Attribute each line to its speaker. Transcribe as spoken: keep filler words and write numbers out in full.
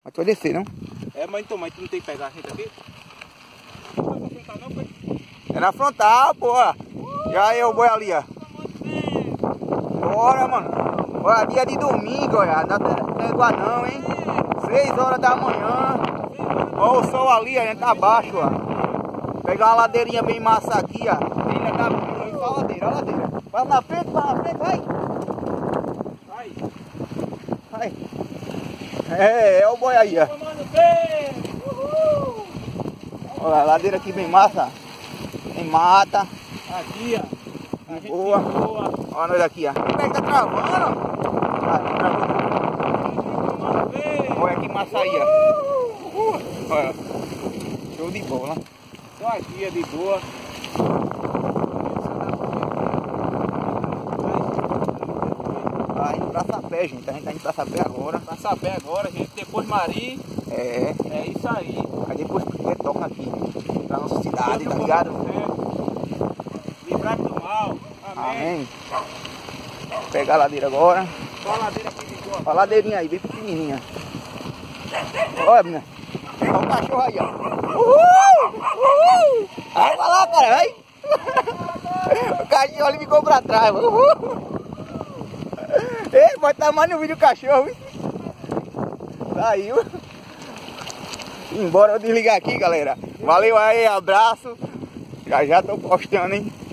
Speaker 1: Mas tu vai descer, não?
Speaker 2: É, mas então, mas tu não tem que pegar a gente aqui? Não vai pra frontal não, pai?
Speaker 1: É na frontal, porra. E aí, o boi ali, ó. Bora, mano. Olha, dia de domingo, olha. Não tem igual não, hein? Seis horas da manhã. Olha o sol ali, a gente tá abaixo, ó. Pegar uma ladeirinha bem massa aqui, ó. Ainda tá muito a ladeira, a ladeira. Vai na frente, vai na frente, vai.
Speaker 2: Vai.
Speaker 1: Vai. É, é o boi aí, ó. Olha a ladeira aqui bem massa. Tem mata.
Speaker 2: Aqui, ó. A gente
Speaker 1: Boa.
Speaker 2: boa.
Speaker 1: Olha nós aqui, ó. Como é que tá travando? Olha que massa aí, ó. Olha. Show de bola.
Speaker 2: Tô aqui, é de boa.
Speaker 1: Tá indo pra Sapé, gente. A gente tá indo pra Sapé agora.
Speaker 2: Pra Sapé agora, gente. Depois Mari.
Speaker 1: É.
Speaker 2: É isso aí.
Speaker 1: Aí depois toca aqui. Pra nossa cidade, tá ligado?
Speaker 2: Livrar do mal. Amém.
Speaker 1: Amém. Vou pegar a ladeira agora.
Speaker 2: Só a ladeira aqui de boa.
Speaker 1: Olha a ladeirinha aí, bem pequenininha. Olha, menina. Olha o cachorro aí, ó. Uhul! Uhul! Vai pra lá, cara, vai. O cachorro ali ficou pra trás, uhul! Ei, pode estar mais no vídeo o cachorro, hein? Saiu. Embora eu desligar aqui, galera. Valeu aí, abraço. Já já tô postando, hein?